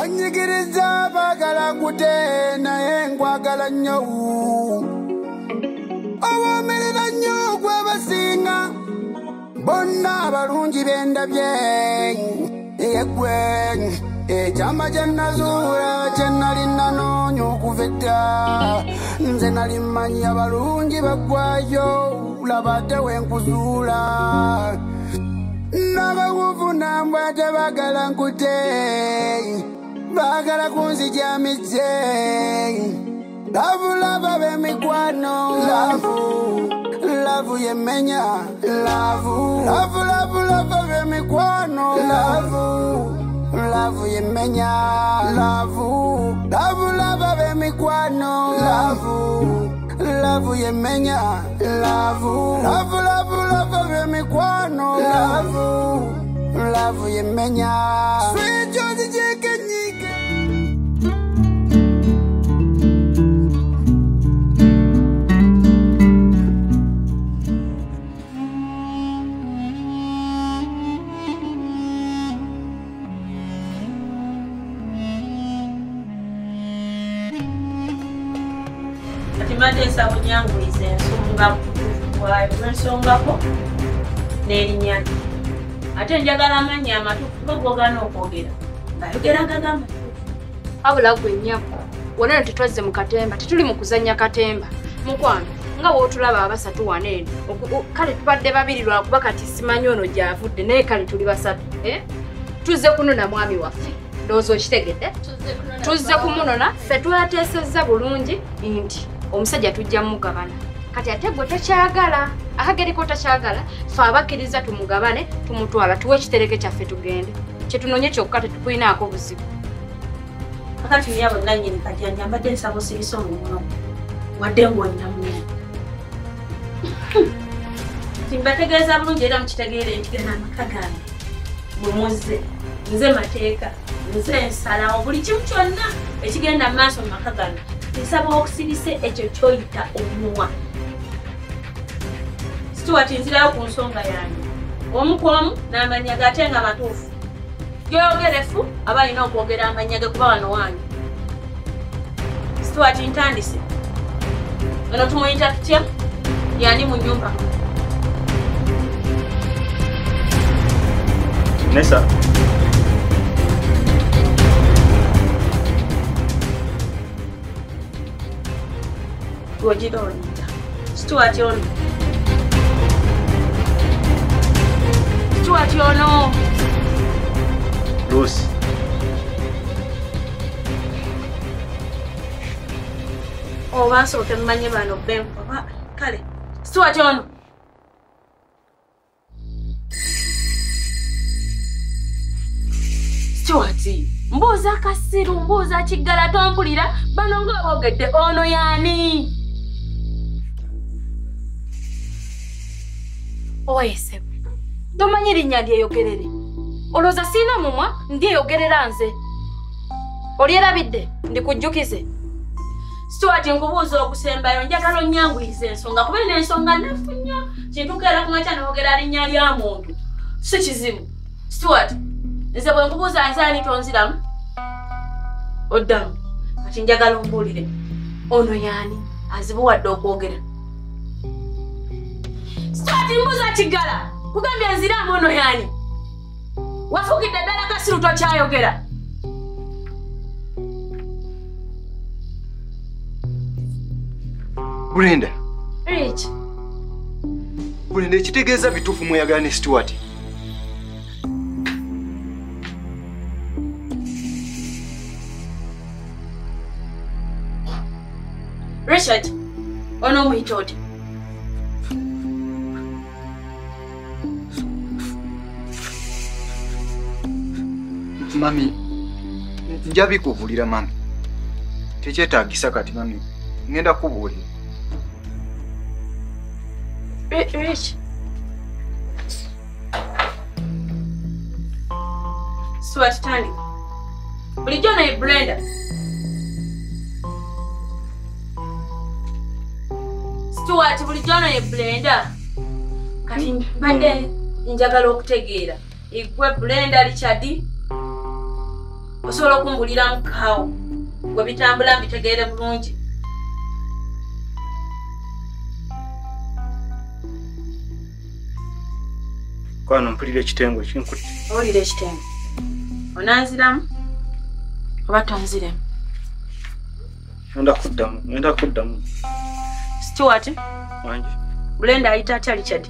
banyigiriza bagala nkute naye nkwagala nnyo owomerera nnyo gwe basinga bonna abalungi b'endabye yegwe ekyama kye nazuula kye nali nanoonya okuva edda nze nali mmanyi abalungi baggwayo laba ate wenkuzuula n'abawuvu nambwe tebagala nkute bagala kunzijamize lavulava b'emikwano lavu yemenya lavulava b'emikwano lavu yemenya lavulava b'emikwano lavu yemenya lavulava b'emikwano lavu yemenya Sweet Josie Jekenyike Matesa bunyangulize ensonga wayo ensongako n'erinnya ate njagala amanya amatuufu gogana okwogera ngayogera gagamba abula gwe nnyako wonna tetwazze mu katemba tetuli mu kuzannya katemba mukwano nga wootulaba abasatu waneeno kale tubadde babiri lwakuba kati simanyi ono gy'avudde naye kale tuli basatu tuzze kunona mwami waffe ndowooza okitegedde tuzze kumunona ffe twateesezza bulungi nti omusajja tujja mugabana kati ate gwe tokyagala akageriko tokyagala fe abakkiriza tumugabane tumutwala tuwe ekitereke kyaffe tugende kyetunonye kyokka tetukulinaako buzibu akati myabo nannyini kajanja mbadde nsaba osirisa omuno wadde ng'olinamunene timbategeeza bulungi era mukitegeere nti gana amaka gange bwe muzze nze mateeka nze ensalawo buli kimu kyonna ekigenda mu maaso mu maka gano nsaba okusirisa ekyo kyoyita omuwa Stuart nzirayo ku nsonga yange omu ku omu n'amanya ge ate nga matuufu gyoyogerefu aba alina okwogera amanya ge kuba wano wange Stuart ntandise ono tumuyita tutya yani mu nnyumba Nessa Gojida onita Stuart ono Stuart ono Lucy oba nsooke mmanye bano benfa kale Stuart ono Stuart mbuuza kasiru mbuuza kiggala tompulira bano ng'abogedde ono yaani oyesebo tomanyi linnya lyeyogerere olowooza siina mumwa ndyeyogerera nze olyerabidde ndikujjukize Stuart nkubuuza okusembayo njagala onnyanguyiza ensonga kuba n'ensonga nnafu nnyo kintukeera ku makya noogera linnya lya muntu si kizibu Stuart nze bwe nkubuuza nsaani tonziramu oddamu kati njagala ombuulire ono yaani azibuwadde okwogera Stuart mbuuza kiggala kugambye nziramu ono yaani wafugidde ddala kasiru tokyayogera Brenda Rich Brenda ekitegeeza bituufu mweyagala ne Stuart Richard ono omuyita oti Mami njabi kubuulira mami tekyetaagisa kati mami ngenda kubuulira Rich Stuart tani bulijjo naye Brenda Stuart bulijjo naye Brenda kati mbadde njagala okutegeera igwe Brenda Richard osobola okumbulira mukaawo gwe bitambula mbitegeere bulungi. Kwano mpulira ekitengo kinkutte. Owulira ekitengo onanziramu oba tonziremu? Ngenda kuddamu. Stewart Wangi. Blenda ayita atya Richard?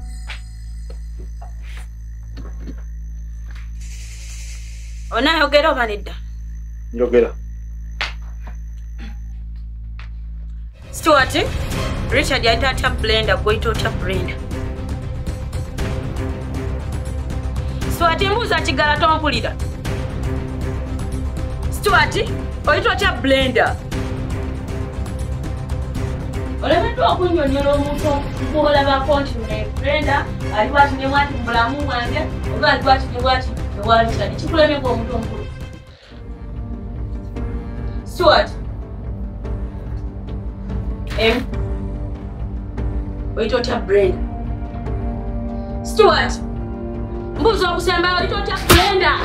Onayogera oba nedda? Njogera. Stewart, Richard ayita atya Blenda, gweyita otya Blenda? Stewart, mbuuza kigala tompulira. Stewart, oyita otya Blenda? Olemeddwa okunnyonnyola omuntu okuolabako nti Blenda ali bwati ne bwati mu bulamu bwange oba ali bwati ne bwati ewa Richard. Kikulemebwa omuntu omukulu. Stewart, oyita otya Blenda? Stewart, mbuuza okusembayo oyita otya Blenda?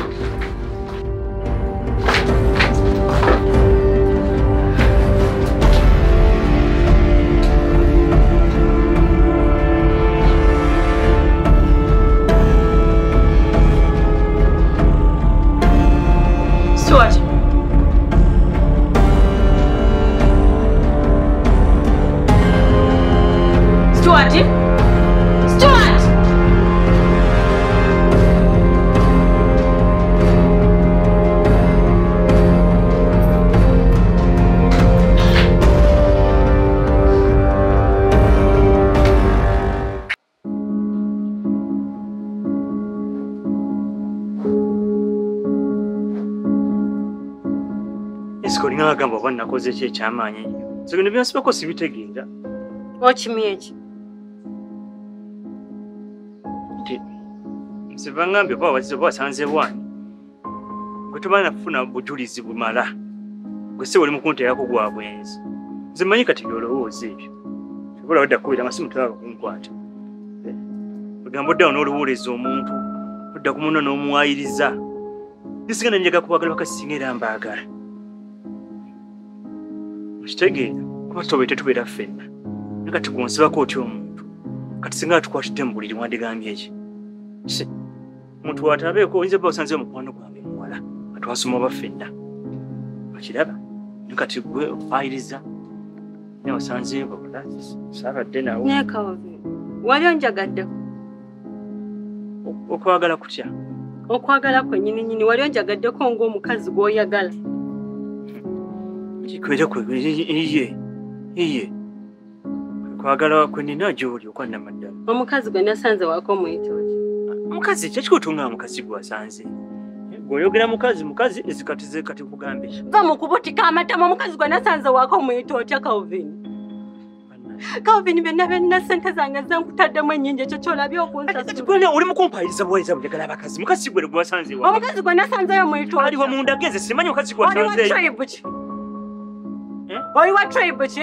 Stewart. Stewart? Stewart! Esikolinga agamba oba nakoze ki ekyamaanyi ennyo. So bino byonsibako sibitegeera. Okimye eki? Nsiba ngambye oba wasanze bwani. Gwe tobaana kufuna bujulizi bumala. Gwe se oli mu kunteerako gwa bwenzi. Nze mmanyi kati byolowooza ebyo. Sobola wadda kubira amasimu tolaba kunkwata. Ogamba oddawo n'oluwoleza omuntu. Odda ku munno n'omuwayiriza. Ndisigana njagala kubagala bakasinga era mbaagala. Kitegeera kuba tobe tetubeera ffenna. Naye kati gwonsibako otya omuntu. Kati singa tukwatidde mu buliri wandigambye eki. Omuntu watabeeko oyinza ba osanze omukwano gwange muwala. Atwasoma oba ffenna. Okiraba? Naye kati gwe ayiriza. Naye osanzeeko saabadde nawo. Naye Calvin, wali onjagaddeko? Okwagala kutya? Okwagala kwennyini wali onjagaddeko ng'omukazi gw'oyagala. Kikwera iye. Kwagala kwenina gy'oli okwanna maddala. Omukazi gwe nasanze waako muyita otya? Omukazi kyekikutunga omukazi gwasanze. Bw'oyogera mukazi ezikatize kati kugambe. Va mu kubutika amatamu omukazi gwe nasanze waako muyita otya Calvin? Calvin byonna ssente zange zenkutaddemu ennyingi ekyo kyolabye okunsasula. Gwene oli mu kumpayiriza buwayiriza bujagala abakazi. Mukazi gwe gwasanze waako. Omukazi gwe nasanzeyo muyita otya? Aliwa munda geze simanyi omukazi gwasanzeyo. Oli wa tribe ki?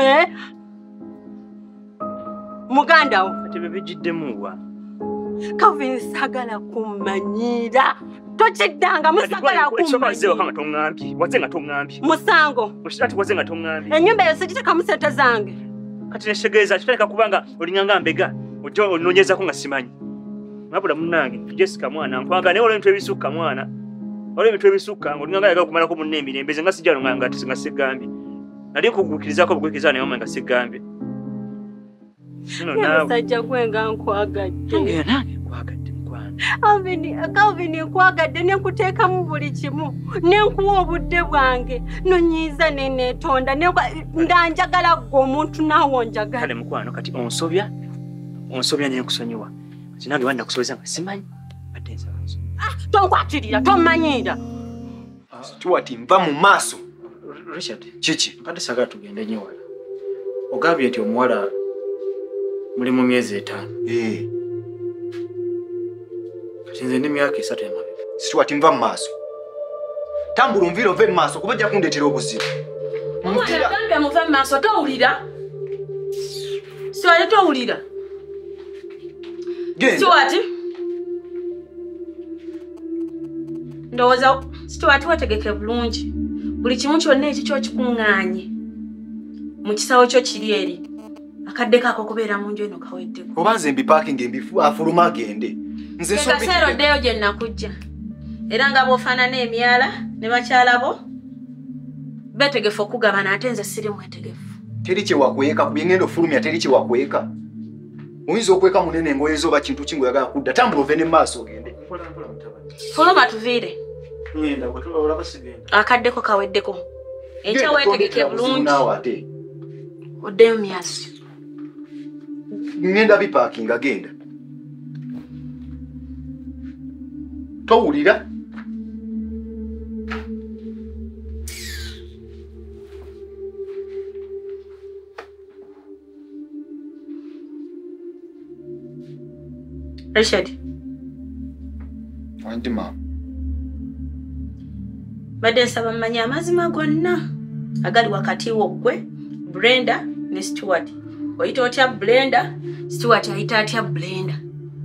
Muganda wo. Ate bebijjiddemu wa? Calvin sagala kumanyira. Tokiddanga musagala kumanyira. Waze nga tongambye. Musango. Ati waze nga tongambye. Ennyumba eyo sigitekamu ssente zange. Kati neshegeeza kitaleka kubanga olinganga mbega ojja ononyezako nga simanyi. Wabula munnange Jessica mwana nkwagala naye olw'ebintu ebisukka mwana. Olw'ebintu ebisukka ng'olinganga ayagala okumalako munne emirembe nga sijja nga sigambye. Nali kugukirizako bugukiriza naye nga sigambye. Musajja gwe nga nkwagadde. Nange nkwagadde mukwano. Calvin nkwagadde ne nkuteekamu buli kimu. Ne nkuwa obudde bwange. Nonyiiza ne neetonda. Nga njagala ggwe omuntu naawe onjagala. Kale mukwano kati onsobya ne nkusonyiwa. Kati nange wanda kusobeza nga simanyi. Badde nsaba. Tonkwatirira, tommanyiira. Stewart nva mu maaso. Richard, Kiki? kati sagala tugende nnyo wala. Ogambye nti omuwala muli mu myezi 5. Kati nze ndi myaka 3 emabega. Stewart nva mu maaso. Tambula onvira ove mu maaso kuba ojja kundeetera obuzibu. Omwana gambye muve mu maaso towulira. Stewart towulira. Stewart. ndowooza situwati wategeke bulungi buli kimu kyonna ekikyo kikuŋŋaanye mu kisawo kyo kiri eri akadde kaako okubeera mu nju eno kaweddeko oba nze mbipaakinga embifu afuluma agende nze kaseera oddeyo gye nnakujja era nga bw'ofaanana emyala ne bakyala bo beetegefu okugabana ate nze siri mwetegefu teri kye wakweka ku byengenda ofulumya teri kye wakweka oyinza okweka munene engoye zo oba kintu ki ng'oyagala kudda tambula ove ne mu maaso ogende fuluma tuviire ngenda gwe olaba sigenda akaddeko kaweddeko enkya weetegeke bulungi ate oddeyo myasi ngenda bipaakinga genda towulira Richard Anti ma badde nsaba mmanya amazima gonna agali wakati wo gwe Brenda ne Stuart oyita otya Brenda Stuart ayita atya Brenda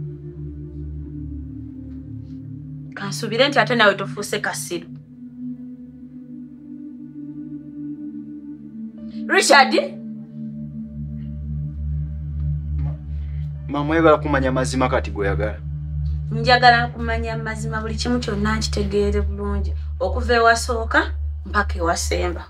kansubire nti ate nawe tofuuse kasiru Richard mama oyagala kumanya mazima kati goyagala njagala kumanya mazima buli kimu kyonna nkitegeere bulungi okuva ewasooka mpaka ewasemba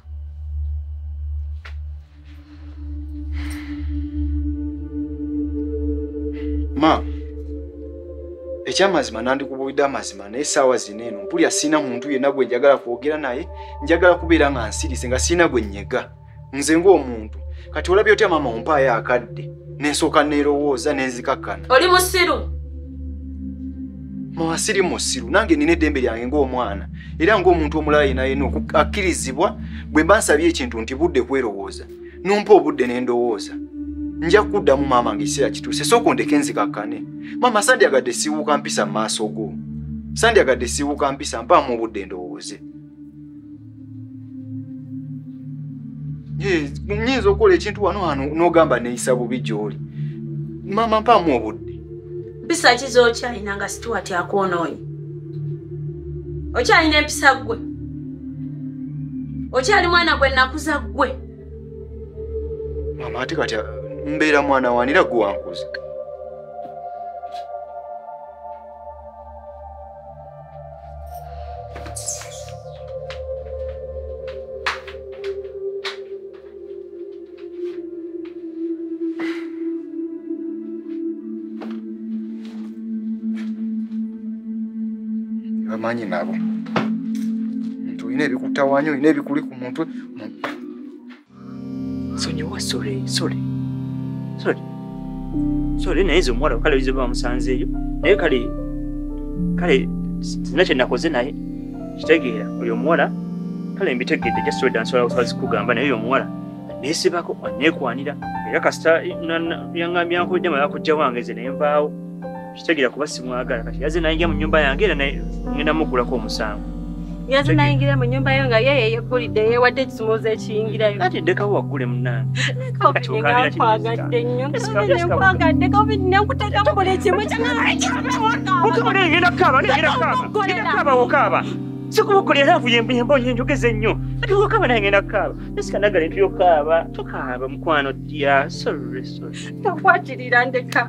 ma ekyamazima nandikubulidde amazima naye essaawa zino eno mpulya sina muntu yenna gwe njagala kwogera naye njagala kubeera nga nsirise nga sina gwe nnyega nze ng'omuntu kati olabye otya mama ompaayo akadde nensooka neerowooza nenzikakkana oli musiru mama siri musiru nange nina eddembe lyange ng'omwana era ng'omuntu omulala yena yena akkirizibwa bwe mba nsabye ekintu nti budde kwerowooza nompa obudde n'endowooza nja kuddamu maama ng'ekiseera kituuse sooka ondeke nzikakkane mama sandyagadde siwuuka mpisa mu maaso go sandyagadde siwuuka mpisa mpaamu obudde ndowooze nyinza okukola ekintu wano n'ogamba neeyisa bubi gy'oli mama mpaamu obudde mpisa ki z'okyalina nga Stuart akwonoonye okyalina empisa ggwe okyali mwana gwe nakuza ggwe mama ate kati mbeera mwana wanira gwe wankuza bamanyi nabo nti olina ebikutawaanya olina ebikuli ku muntu sonyiwa sorry naye nze omuwala kale oyize bamusanzeeyo naye kale sina kye nakoze naye kitegeera oyo omuwala kale mbitegedde jasweda nsobola kufazi kugamba naye oyo omuwala neesibako neekwanira era kasita yaŋŋambyanko ojjama yakujja wange ze naye nvaawo kitegeera kuba simwagala kati yaze nayingira mu nnyumba yange era ngenda mugulako omusango yaze nayingira mu nnyumba yo nga ye yeggulidde yeewadde ekisumuluzo ekiyingirayo kati ddekawo waggule munnange nkwagadde nnyo nkwagadde covid nekutekamu buli kimu kyakaaba wokaaba sikubukolera avu yembonye njogeze ennyo ati wokaaba naye ngenda kukaaba esikanagala entu yokaaba tokaaba mukwano dya sorry takwatirira ndeka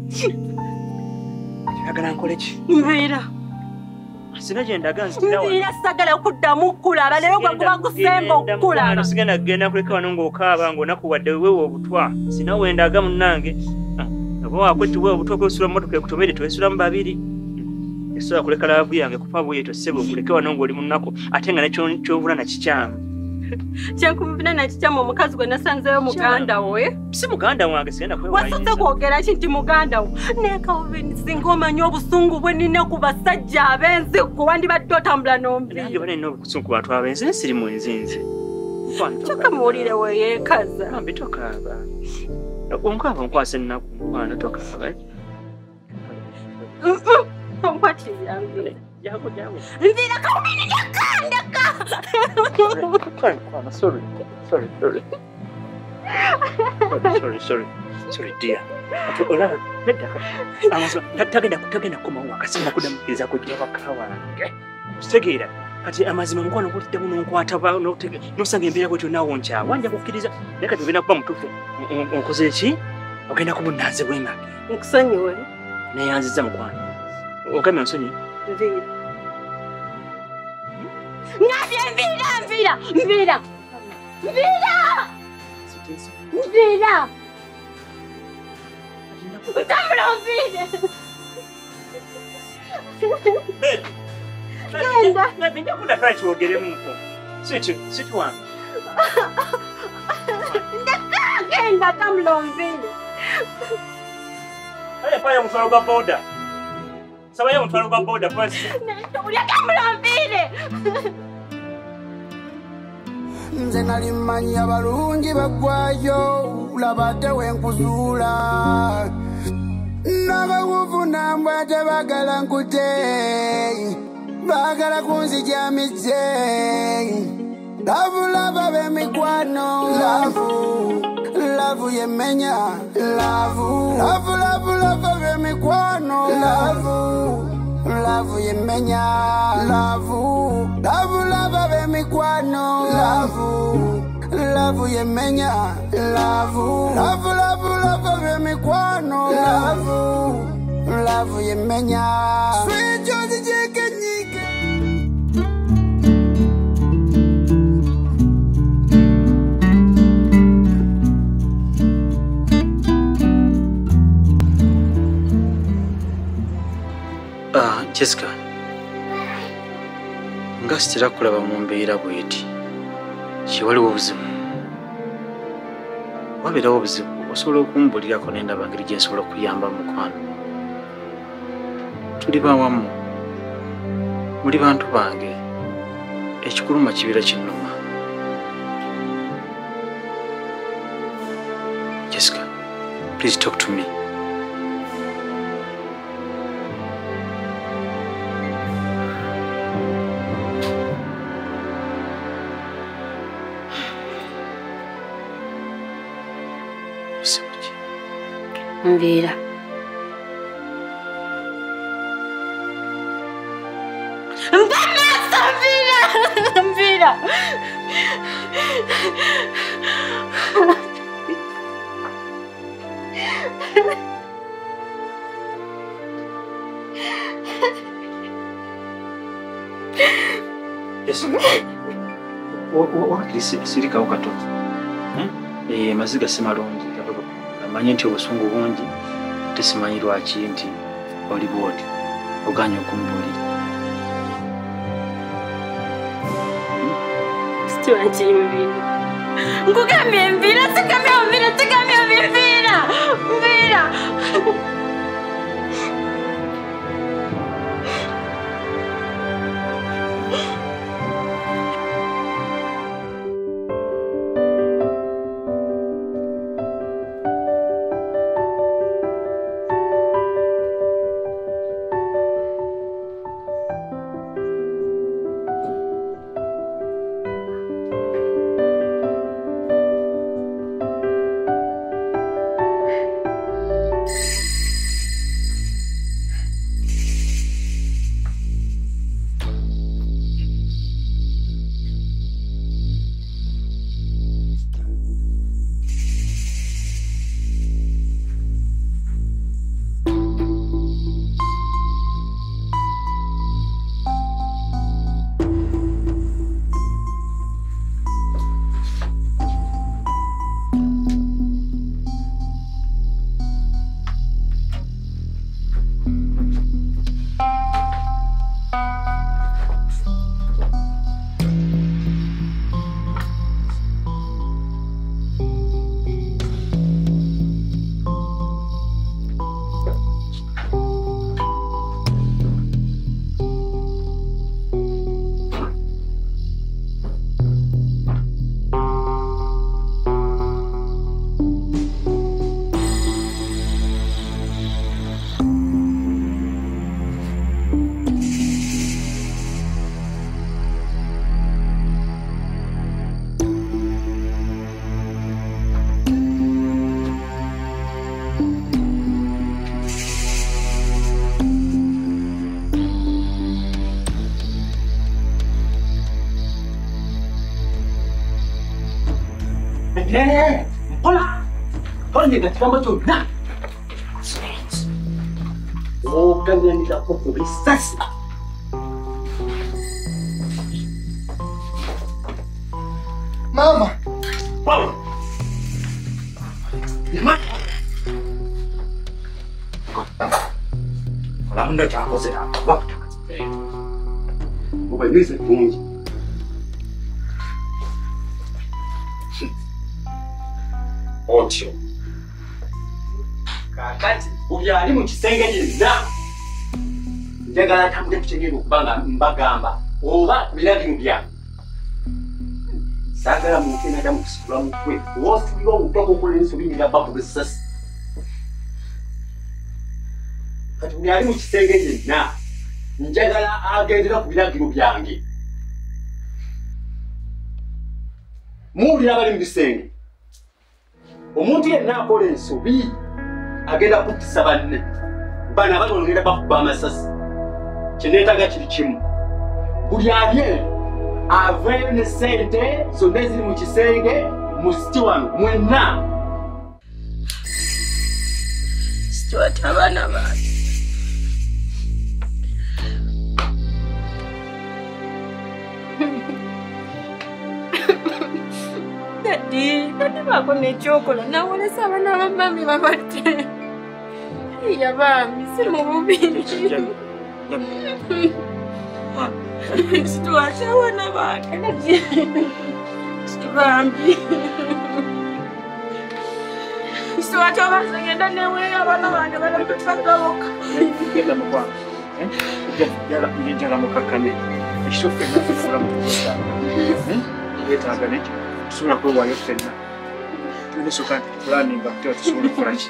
agala nkole ki mbeera sina gye ndaga nzirawa mbeera sagala kuddamu kulaba naye gwe kuba kusemba okukulaba sigenda kugenda kuleka wano ng'okaaba ng'onakuwadde weewa obutwa sina wendaga munnange oba wakwettuwa obutwa kwesula mu motoka ekutomere twesulamu babiri esobola kuleka laavu yange kufa bweyeto ssebo okuleke wano ng'oli mu nnaku ate nga nekyovula nakikyamu kyenkuvuna nakikyamu omukazi gwe nasanzeyo muganda we si muganda wange sigenda wasose kwogera ki nti muganda wo nekawuveni singa omanya obusungu bwe nina ku basajja abenzi gwe wandibadde otambula nange bana nina obusungu ku bantu abenzi ne siri mu nzinzi kyokka muwulire weyeekaza ambi tokaaba onkaaba onkwasa ennaku mukwano tokaaba onkwatiryange nvira kawumini ndeka sorry dear tagenda kukomawo wakasi nakudamukiriza kujja waka wange Kitegeera kati amazima mukwano kulidde muno nkwata nosanga embeera bwetyo naawo nkyawa wanja kukkiriza naye kati ogenda kuba mutuufu onkoze ki ogenda kubunnanze bwemage nkusonyiwe neyanziza mukwano ogamya nsonyi nviira ngabye nviira utambula nviire Ndakunda kale kyogeremuko. Situ wange. Ndagenda tamulomvile. Paya mutwalo gwa boda. Sabaya mutwalo gwa boda kwasi. Ulya tamulomvile. Nze nali mmanyi abalungi baggwayo labadde wenkuzuula n'abawuvu nambwe tebagala nkute bagala kunzijamize lavulava b'emikwano lavu yemenya lavulava b'emikwano lavu yemenya lavulava b'emikwano lavu yemenya lavulava b'emikwano lavu yemenya sweet Josie Jekenyike. Jessica, nga sitera kulaba mu mbeera bw'eti kiwaliwo obuzibu wabeerawo obuzibu osobola okumbulirako nendaba ngeri gye nsobola okuyamba mukwano tuli bawamu muli bantu bange ekikuluma kibeera kinnuma. Jessica, please talk to me. Nviira. Nviira. Yes. Wakati sirikawo katono. Maziga si malungi. Amanyi nti obusungu bungi tesimanyi lwaki nti oli bwoti oganya okumbuulira. Situwaki Nviira. Nkugambye Nviira, sigambye Nviira. Hola. Hola, que te vamos a dar. Oh, kalian tidak perlu bisas. Mama. Wow. Mama. Kalau anda cakap saya, waktu. Bukan bisa bunyi. Otyo. Kakati ubyali mu kisenge yenna njagala tambule kutegera okubanga mbagamba oba biragiro byange saagala muntu yenna ajja mu kusitula mutwe woositulira omutwe okokola ensobi nyina bakuba essasi kati ubyali mu kisenge yenna njagala agendera ku biragiro byange muwulira abali mu bisenge omuntu yenna akola ensobi agenda kuttisa banne bana balongera bakuba amasasi kyeneetaga kiri kimu buli ali aveeyo ne ssente zonna eziri mu kisenge musiti wano mwenna Stuart abaana bange Dadi bako nekyokola nawolesa abaana bamami babadde yabami si mu bubiri Stuart abaana bange Stuart Stuart abasengenda neweeyo abaana bange balabetwagaboka genda mukwana njagala mukakkane ekiro ffenna tufuula mu kusa yeetaaga nekyo tusobola kwewaayo ffenna tulisoka pulaninga tuba tusobola okukolaki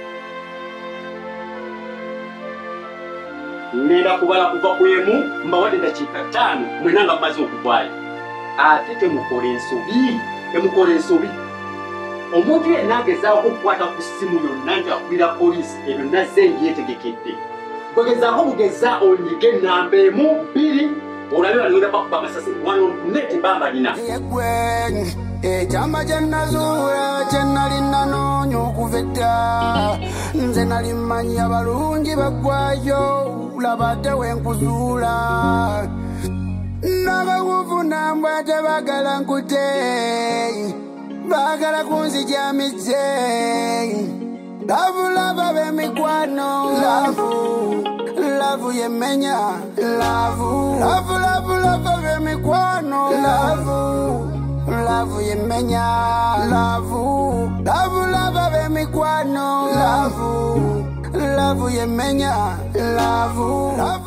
ngenda kubala kuva ku emu mbawadde dakiika 5 mwena nga mumaze okuvaayo ate temukola ensobi omuntu yenna agezaako okukwata ku ssimu yonna nti akubira poliisi ebyo nazze ngyetegekedde bwegezaako bugeza onyige ennamba 1 2 olabe balingenda bakuba amasasi wano nete bambalina ekyama kyennazuula kyennalina noonya okuva edda nze nali mmanyi abalungi baggwayo laba ate wenkuzuula n'abawuvu nambwe tebagala nkute baagala kunzijamize lavulava b'emikwano lavu yemmenya lavulava b'emikwano lavu yemmenya lavulava b'emikwano lavu yemmenya lavu